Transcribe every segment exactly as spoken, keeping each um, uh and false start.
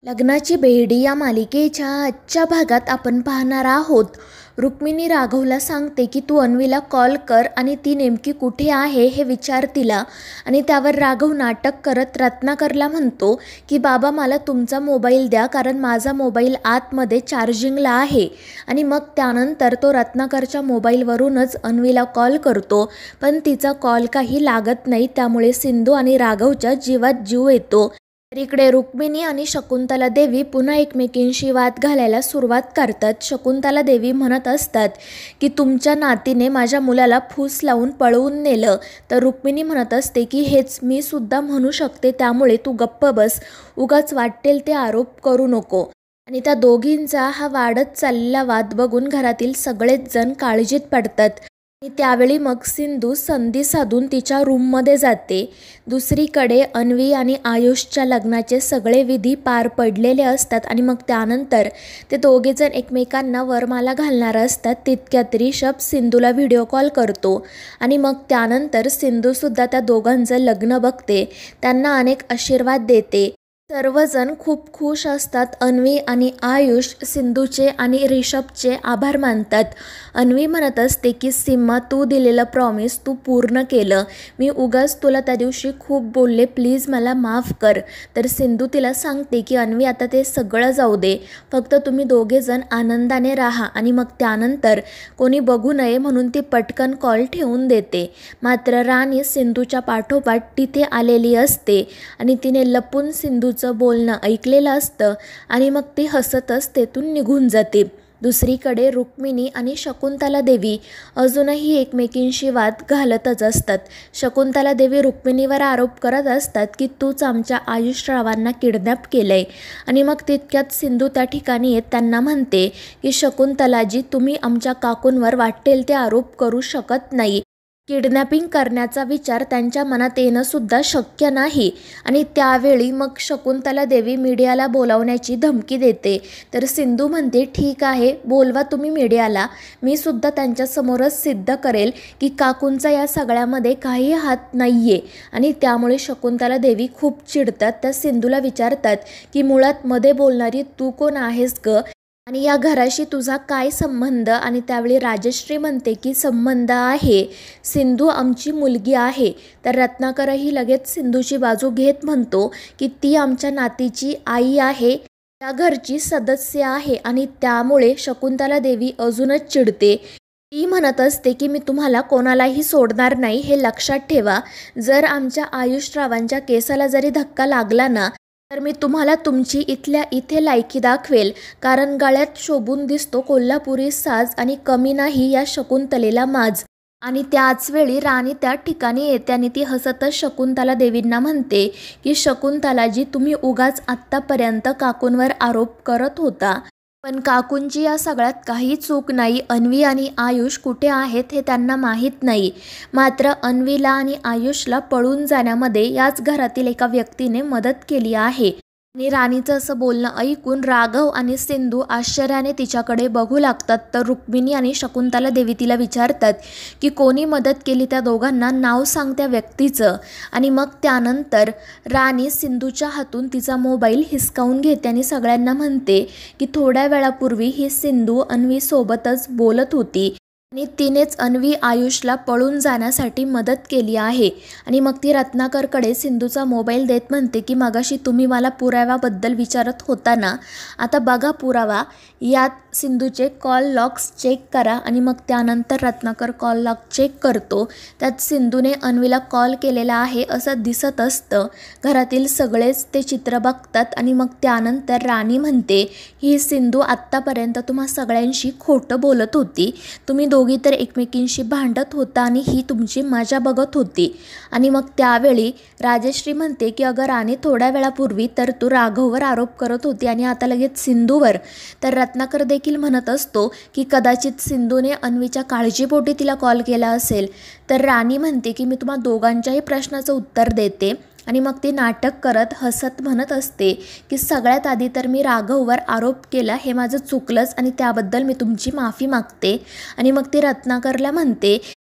लग्नाची बेडी या मालिकेच्या आजच्या भागात आपण पाहणार आहोत. रुक्मिणी राघवला सांगते की तू अन्वीला कॉल कर आणि ती नेमकी कुठे आहे हे विचार तिला. आणि त्यावर राघव नाटक करत रत्नाकरला म्हणतो की बाबा मला तुमचा मोबाईल द्या, कारण माझा मोबाईल आतमध्ये चार्जिंगला आहे. आणि मग त्यानंतर तो रत्नाकरच्या मोबाईलवरूनच अन्वीला कॉल करतो, पण तिचा कॉल काही लागत नाही. त्यामुळे सिंधू आणि राघवच्या जीवात जीव येतो. तर इकडे रुक्मिणी आणि शकुंतला देवी पुन्हा एकमेकींशी वाद घालायला सुरुवात करतात. शकुंतला देवी म्हणत असतात की तुमच्या नातीने माझ्या मुलाला फूस लावून पळवून नेलं. तर रुक्मिणी म्हणत असते की हेच मी सुद्धा म्हणू शकते, त्यामुळे तू गप्प बस, उगाच वाटेल ते आरोप करू नको. आणि त्या दोघींचा हा वाढत चाललेला वाद बघून घरातील सगळेच जण काळजीत पडतात. आणि त्यावेळी मग सिंधू संधी साधून तिच्या रूममध्ये जाते. दुसरीकडे अन्वी आणि आयुषच्या लग्नाचे सगळे विधी पार पडलेले असतात आणि मग त्यानंतर ते दोघेजण एकमेकांना वरमाला घालणार असतात. तितक्यात रिषभ सिंधूला व्हिडिओ कॉल करतो आणि मग त्यानंतर सिंधूसुद्धा त्या दोघांचं लग्न बघते, त्यांना अनेक आशीर्वाद देते. सर्वजण खूप खुश असतात. अन्वी आणि आयुष सिंधूचे आणि रिषभचे आभार मानतात. अन्वी म्हणत असते की सीमा, तू दिलेलं प्रॉमिस तू पूर्ण केलं, मी उगाच तुला त्या दिवशी खूप बोलले, प्लीज मला माफ कर. तर सिंधू तिला सांगते की अन्वी आता ते सगळं जाऊ दे, फक्त तुम्ही दोघेजण आनंदाने राहा. आणि मग त्यानंतर कोणी बघू नये म्हणून ती पटकन कॉल ठेवून देते. मात्र राणी सिंधूच्या पाठोपाठ तिथे आलेली असते आणि तिने लपून सिंधू बोलणं ऐकलेलं असतं आणि मग ती हसतच तेथून निघून जाते. दुसरीकडे रुक्मिणी आणि शकुंतला देवी अजूनही एकमेकींशी वाद घालतच असतात. शकुंतला देवी रुक्मिणीवर आरोप करत असतात की तूच आमच्या आयुषरावांना किडनॅप केलंय. आणि मग तितक्यात सिंधू त्या ठिकाणी येत त्यांना म्हणते की शकुंतलाजी, तुम्ही आमच्या काकूंवर वाटेल ते आरोप करू शकत नाही. किडनॅपिंग करण्याचा विचार त्यांच्या मनात येणं सुद्धा शक्य नाही. आणि त्यावेळी मग शकुंतला देवी मीडियाला बोलावण्याची धमकी देते. तर सिंधू म्हणते ठीक आहे, बोलवा तुम्ही मीडियाला, मी सुद्धा त्यांच्यासमोरच सिद्ध करेल की काकूंचा या सगळ्यामध्ये काही हात नाही आहे. आणि त्यामुळे शकुंतला देवी खूप चिडतात. त्या सिंधूला विचारतात की मुळात मध्ये बोलणारी तू कोण आहेस ग, आणि या घराशी तुझा काय संबंध. आणि त्यावेळी राजश्री म्हणते की संबंध आहे, सिंधू आमची मुलगी आहे. तर रत्नाकरही लगेच सिंधूची बाजू घेत म्हणतो की ती आमच्या नातीची आई आहे, त्या घरची सदस्य आहे. आणि त्यामुळे शकुंतला देवी अजूनच चिडते. ती म्हणत असते की मी तुम्हाला कोणालाही सोडणार नाही, हे लक्षात ठेवा. जर आमच्या आयुषरावांच्या केसाला जरी धक्का लागला ना, तर मी तुम्हाला तुमची इथल्या इथे लायकी दाखवेल, कारण गळ्यात शोभून दिसतो कोल्हापुरी साज आणि कमी नाही या शकुंतलेला माज. आणि त्याचवेळी राणी त्या ठिकाणी येते आणि ती हसतच शकुंतला देवींना म्हणते की शकुंतलाजी, तुम्ही उगाच आत्तापर्यंत काकूंवर आरोप करत होता, पण काकूंची या सगळ्यात काही चूक नाही. अन्वी आणि आयुष कुठे आहेत हे त्यांना माहीत नाही. मात्र अन्वीला आणि आयुषला पळून जाण्यामध्ये याच घरातील एका व्यक्तीने मदत केली आहे. आणि राणीचं असं बोलणं ऐकून राघव आणि सिंधू आश्चर्याने तिच्याकडे बघू लागतात. तर रुक्मिणी आणि शकुंतला देवी तिला विचारतात की कोणी मदत केली, त्या दोघांना नाव सांग त्या व्यक्तीचं. आणि मग त्यानंतर राणी सिंधूच्या हातून तिचा मोबाईल हिसकावून घेते आणि सगळ्यांना म्हणते की थोड्या वेळापूर्वी ही सिंधू अन्वीसोबतच बोलत होती आणि तिनेच अन्वी आयुषला पळून जाण्यासाठी मदत केली आहे. आणि मग ती रत्नाकरकडे सिंधूचा मोबाईल देत म्हणते की मगाशी तुम्ही मला पुराव्याबद्दल विचारत होता ना, आता बघा पुरावा, यात सिंधूचे कॉल लॉग्स चेक करा. आणि मग त्यानंतर रत्नाकर कॉल लॉग चेक करतो, त्यात सिंधूने अन्वीला कॉल केलेला आहे असं दिसत असतं. घरातील सगळेच ते चित्र बघतात आणि मग त्यानंतर राणी म्हणते ही सिंधू आत्तापर्यंत तुम्हा सगळ्यांशी खोटं बोलत होती, तुम्ही दोघी तर एकमेकींशी भांडत होता आणि ही तुमची मजा बघत होती. आणि मग त्यावेळी राजश्री म्हणते की अगं राणी, थोड्या वेळापूर्वी तर तू राघववर आरोप करत होती आणि आता लगेच सिंधूवर. तर रत्नाकर देखील म्हणत असतो की कदाचित सिंधूने अन्वीच्या काळजीपोटी तिला कॉल केला असेल. तर राणी म्हणते की मी तुम्हा दोघांच्याही प्रश्नाचं उत्तर देते. आणि मग ती नाटक करत हसत म्हणत असते की सगळ्यात आधी तर मी राघववर आरोप केला, हे माझं चुकलंच आणि त्याबद्दल मी तुमची माफी मागते. आणि मग ती रत्नाकरला म्हणते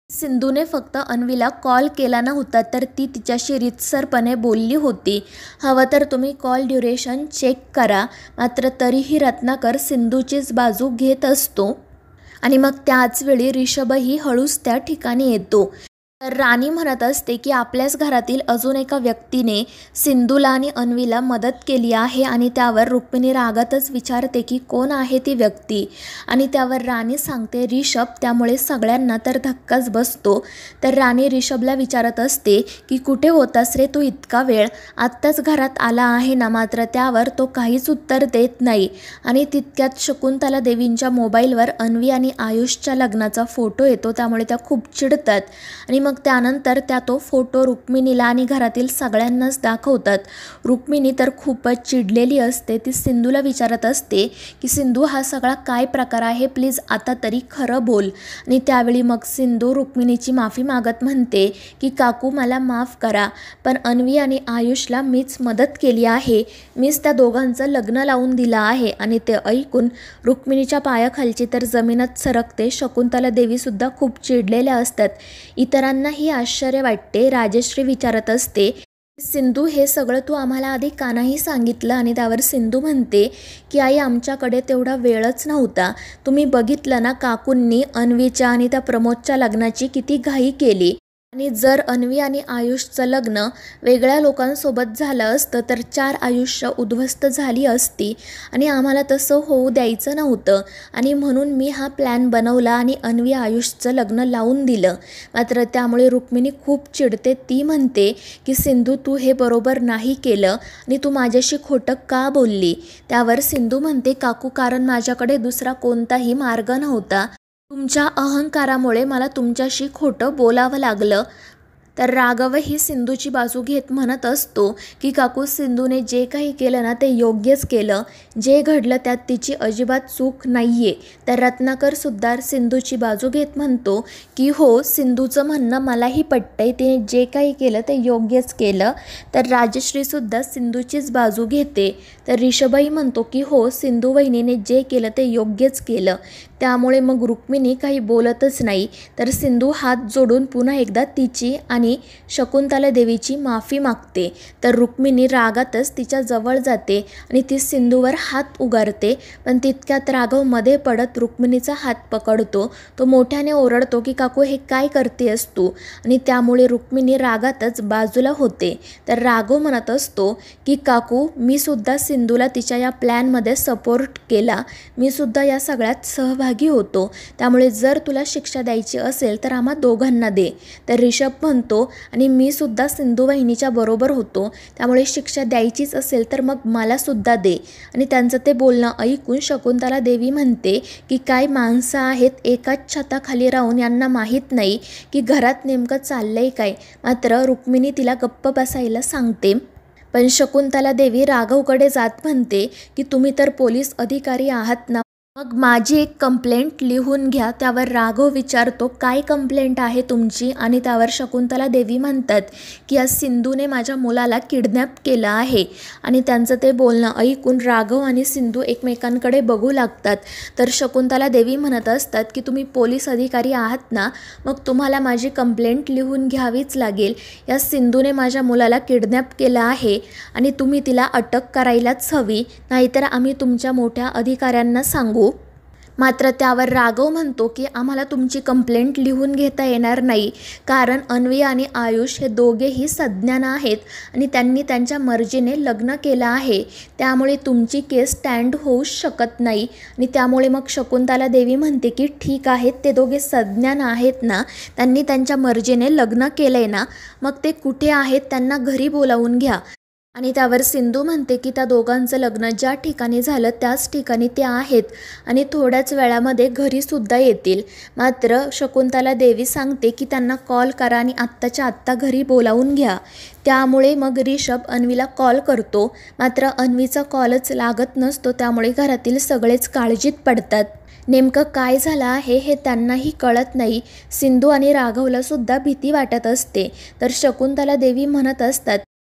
सिंधूने फक्त अन्वीला कॉल केला नव्हता, तर ती तिच्याशी रीतसरपणे बोलली होती. हवं तर तुम्ही कॉल ड्युरेशन चेक करा. मात्र तरीही रत्नाकर सिंधूचीच बाजू घेत असतो. आणि मग त्याच वेळी रिषभही हळूच त्या ठिकाणी येतो. तर राणी म्हणत असते की आपल्याच घरातील अजून एका व्यक्तीने सिंधूला आणि अन्वीला मदत केली आहे. आणि त्यावर रुक्मिणी रागातच विचारते की कोण आहे ती व्यक्ती. आणि त्यावर राणी सांगते रिषभ. त्यामुळे सगळ्यांना तर धक्काच बसतो. तर राणी रिषभला विचारत असते की कुठे होतास रे तू इतका वेळ, आत्ताच घरात आला आहे ना. मात्र त्यावर तो काहीच उत्तर देत नाही. आणि तितक्यात शकुंतला देवींच्या मोबाईलवर अन्वी आणि आयुषच्या लग्नाचा फोटो येतो. त्यामुळे त्या खूप चिडतात. आणि मग त्यानंतर त्या तो फोटो रुक्मिणीला आणि घरातील सगळ्यांनाच दाखवतात. रुक्मिणी तर खूपच चिडलेली असते. ती सिंधूला विचारत असते की सिंधू हा सगळा काय प्रकार आहे, प्लीज आता तरी खरं बोल. आणि त्यावेळी मग सिंधू रुक्मिणीची माफी मागत म्हणते की काकू मला माफ करा, पण अन्वी आणि आयुषला मीच मदत केली आहे. मीच त्या दोघांचं लग्न लावून दिलं आहे. आणि ते ऐकून रुक्मिणीच्या पायाखालची तर जमीनच सरकते. शकुंतला देवीसुद्धा खूप चिडलेल्या असतात. इतरांना ही आश्चर्य वाटते. राजश्री विचारत असते सिंधू हे सगळं तू आम्हाला आधी का नाही सांगितलं. आणि त्यावर सिंधू म्हणते की आई आमच्याकडे तेवढा वेळच नव्हता. तुम्ही बघितलं ना काकूंनी अन्वीच्या आणि त्या प्रमोदच्या लग्नाची किती घाई केली. आणि जर अन्वी आणि आयुषचं लग्न वेगळ्या लोकांसोबत झालं असतं तर चार आयुष्य उद्ध्वस्त झाली असती. आणि आम्हाला तसं होऊ द्यायचं नव्हतं. आणि म्हणून मी हा प्लॅन बनवला आणि अन्वी आयुषचं लग्न लावून दिलं. मात्र त्यामुळे रुक्मिणी खूप चिडते. ती म्हणते की सिंधू तू हे बरोबर नाही केलं आणि तू माझ्याशी खोटं का बोलली. त्यावर सिंधू म्हणते काकू कारण माझ्याकडे दुसरा कोणताही मार्ग नव्हता. तुमच्या अहंकारामुळे मला तुमच्याशी खोटं बोलावं लागलं. तर राघवही सिंधूची बाजू घेत म्हणत असतो की काकू सिंधूने जे काही केलं ना ते योग्यच केलं. जे घडलं त्यात तिची अजिबात चूक नाही आहे. तर रत्नाकरसुद्धा सिंधूची बाजू घेत म्हणतो की हो सिंधूचं म्हणणं मलाही पटतंय, तिने जे काही केलं ते योग्यच केलं. तर राजश्रीसुद्धा सिंधूचीच बाजू घेते. तर रिषभही म्हणतो की हो सिंधू वहिनीने जे केलं ते योग्यच केलं. त्यामुळे मग रुक्मिणी काही बोलतच नाही. तर सिंधू हात जोडून पुन्हा एकदा तिची आणि शकुंतला देवीची माफी मागते. तर रुक्मिणी रागातच तिच्या जवळ जाते आणि ती सिंधूवर हात उगारते. पण तितक्यात राघव मध्ये पडत रुक्मिणीचा हात पकडतो. तो मोठ्याने ओरडतो की काकू हे काय करतेस तू. आणि त्यामुळे रुक्मिणी रागातच बाजूला होते. तर राघव म्हणत असतो की काकू मी सुद्धा सिंधूला तिच्या या प्लॅनमध्ये सपोर्ट केला. मी सुद्धा या सगळ्यात सहभागी होतो. त्यामुळे जर तुला शिक्षा द्यायची असेल तर आम्हा दोघांना दे. तर रिषभ म्हणतो आणि मी सुद्धा सिंधू वहिनीच्या बरोबर होतो. त्यामुळे शिक्षा द्यायचीच असेल तर मग मला सुद्धा दे. आणि त्यांचं ते बोलणं ऐकून शकुंतला देवी म्हणते की काय माणसं आहेत, एकाच छताखाली राहून यांना माहीत नाही की घरात नेमकं चाललंय काय. मात्र रुक्मिणी तिला गप्प बसायला सांगते. पण शकुंतला देवी राघवकडे जात म्हणते की तुम्ही तर पोलीस अधिकारी आहात ना, मग माझी एक कंप्लेंट लिहून घ्या. त्यावर राघव विचारतो काय कंप्लेंट आहे तुमची. आणि त्यावर शकुंतला देवी म्हणतात की आज सिंधूने माझ्या मुलाला किडनॅप केलं आहे. आणि त्यांचं ते बोलणं ऐकून राघव आणि सिंधू एकमेकांकडे बघू लागतात. तर शकुंतला देवी म्हणत असतात की तुम्ही पोलीस अधिकारी आहात ना, मग तुम्हाला माझी कंप्लेंट लिहून घ्यावीच लागेल. या सिंधूने माझ्या मुलाला किडनॅप केलं आहे आणि तुम्ही तिला अटक करायलाच हवी, नाहीतर आम्ही तुमच्या मोठ्या अधिकाऱ्यांना सांगू. मात्र त्यावर राघव म्हणतो की आम्हाला तुमची कंप्लेंट लिहून घेता येणार नाही, कारण अन्वी आणि आयुष हे दोघेही सज्ञान आहेत आणि त्यांनी त्यांच्या मर्जीने लग्न केलं आहे. त्यामुळे तुमची केस स्टँड होऊ शकत नाही. आणि त्यामुळे मग शकुंतला देवी म्हणते की ठीक आहे, ते दोघे सज्ञान आहेत ना, त्यांनी त्यांच्या मर्जीने लग्न केलं आहे ना, मग ते कुठे आहेत त्यांना घरी बोलावून घ्या. आणि त्यावर सिंधू म्हणते की त्या दोघांचं लग्न ज्या ठिकाणी झालं त्याच ठिकाणी ते आहेत आणि थोड्याच वेळामध्ये घरीसुद्धा येतील. मात्र शकुंतला देवी सांगते की त्यांना कॉल करा आणि आत्ताच्या आत्ता घरी बोलावून घ्या. त्यामुळे मग रिषभ अन्वीला कॉल करतो. मात्र अन्वीचा कॉलच लागत नसतो. त्यामुळे घरातील सगळेच काळजीत पडतात. नेमकं काय झालं आहे हे त्यांनाही कळत नाही. सिंधू आणि राघवला सुद्धा भीती वाटत असते. तर शकुंतला देवी म्हणत असतात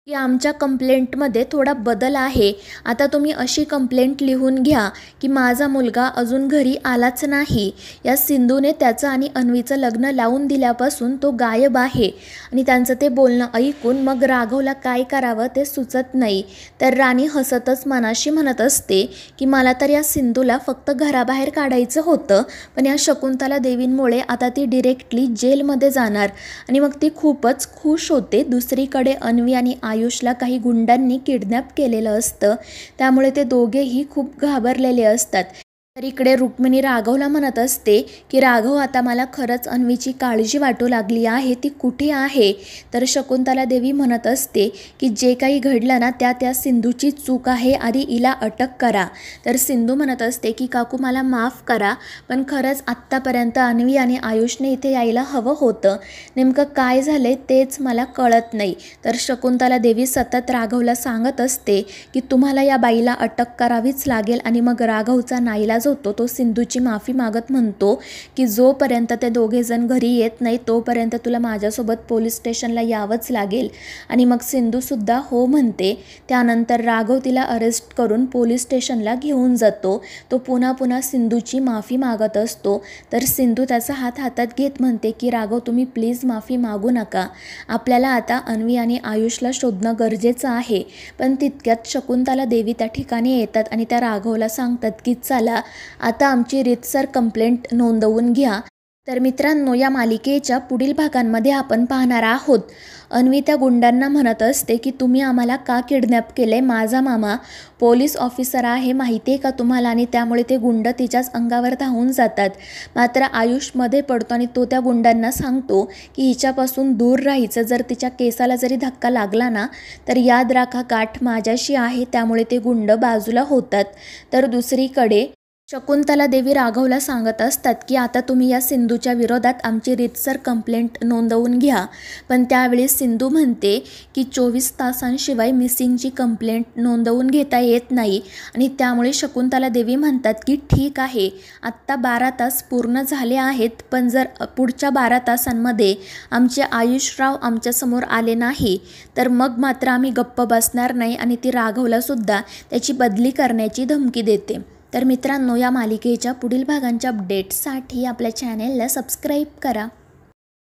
की आमच्या कंप्लेंटमध्ये थोडा बदल आहे. आता तुम्ही अशी कंप्लेंट लिहून घ्या की माझा मुलगा अजून घरी आलाच नाही. या सिंधूने त्याचं आणि अन्वीचं लग्न लावून दिल्यापासून तो गायब आहे. आणि त्यांचं ते बोलणं ऐकून मग राघवला काय करावं ते सुचत नाही. तर राणी हसतच मनाशी म्हणत असते की मला तर या सिंधूला फक्त घराबाहेर काढायचं होतं, पण या शकुंतला देवींमुळे आता ती डिरेक्टली जेलमध्ये जाणार. आणि मग ती खूपच खुश होते. दुसरीकडे अन्वी आणि आयुषला काही गुंडांनी किडनॅप केलेलं असतं, त्यामुळे ते दोघेही खूप घाबरलेले असतात. तर इकडे रुक्मिणी राघवला म्हणत असते की राघव, आता मला खरंच अन्वीची काळजी वाटू लागली आहे, ती कुठे आहे? तर शकुंतला देवी म्हणत असते की जे काही घडलं ना त्या त्या सिंधूची चूक आहे, आधी हिला अटक करा. तर सिंधू म्हणत असते की काकू मला माफ करा, पण खरंच आत्तापर्यंत अन्वी आणि आयुषने इथे यायला हवं होतं. नेमकं काय झालं तेच मला कळत नाही. तर शकुंतला देवी सतत राघवला सांगत असते की तुम्हाला या बाईला अटक करावीच लागेल. आणि मग राघवचा नाईलाज होतो, तो सिंधूची माफी मागत म्हणतो की जोपर्यंत ते दोघेजण घरी येत नाही तोपर्यंत तुला माझ्यासोबत पोलीस स्टेशनला यावंच लागेल. आणि मग सिंधूसुद्धा हो म्हणते. त्यानंतर राघव तिला अरेस्ट करून पोलीस स्टेशनला घेऊन जातो. तो पुन्हा पुन्हा सिंधूची माफी मागत असतो. तर सिंधू त्याचा हात हातात घेत म्हणते की राघव, तुम्ही प्लीज माफी मागू नका. आपल्याला आता अन्वी आणि आयुषला शोधणं गरजेचं आहे. पण तितक्यात शकुंतला देवी त्या ठिकाणी येतात आणि त्या राघवला सांगतात की चला आता आमची रीतसर कंप्लेंट नोंदवून घ्या. तर मित्रांनो, या मालिकेच्या पुढील भागांमध्ये आपण पाहणार आहोत अन्वी त्या गुंडांना म्हणत असते की तुम्ही आम्हाला का किडनॅप केले? माझा मामा पोलीस ऑफिसर आहे, माहिती आहे का तुम्हाला? आणि त्यामुळे ते गुंड तिच्याच अंगावर धावून जातात. मात्र आयुषमध्ये पडतो आणि तो त्या गुंडांना सांगतो की हिच्यापासून दूर राहायचं. जर तिच्या केसाला जरी धक्का लागला ना तर याद राखा गाठ माझ्याशी आहे. त्यामुळे ते गुंड बाजूला होतात. तर दुसरीकडे शकुंतला देवी राघवला सांगत असतात की आता तुम्ही या सिंधूच्या विरोधात आमची रीतसर कंप्लेंट नोंदवून घ्या. पण त्यावेळी सिंधू म्हणते की चोवीस तासांशिवाय मिसिंगची कंप्लेंट नोंदवून घेता येत नाही. आणि त्यामुळे शकुंतला देवी म्हणतात की ठीक आहे, आत्ता बारा तास पूर्ण झाले आहेत, पण जर पुढच्या बारा तासांमध्ये आमचे आयुषराव आमच्यासमोर आले नाही तर मग मात्र आम्ही गप्प बसणार नाही. आणि ती राघवलासुद्धा त्याची बदली करण्याची धमकी देते. तर मित्रांनो, या मालिकेच्या पुढील भागांच्या अपडेट्ससाठी आपल्या चॅनेलला सबस्क्राईब करा.